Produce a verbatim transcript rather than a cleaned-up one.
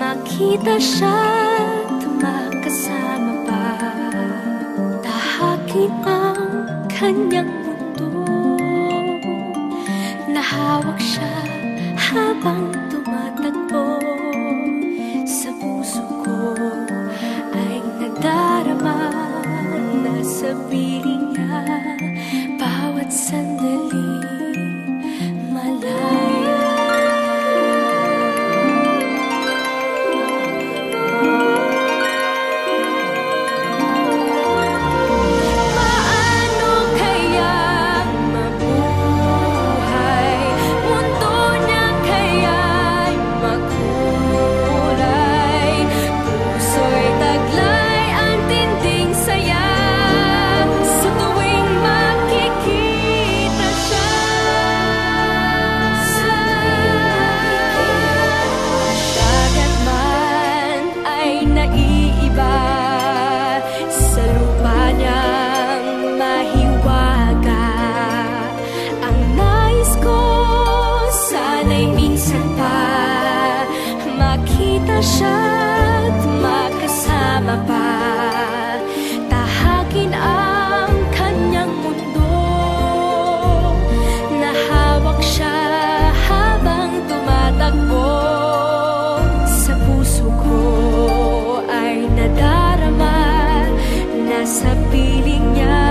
makita siya't makasama pa, tahakin ang kanyang mundo, nahawak siya habang tumatakbo. Sa puso ko ay nadarama na sa piling niya bawat sandali malaya. Siya't makasama pa, tahakin ang kanyang mundo, nahawak siya habang tumatakbo. Sa puso ko ay nadarama na sa piling niya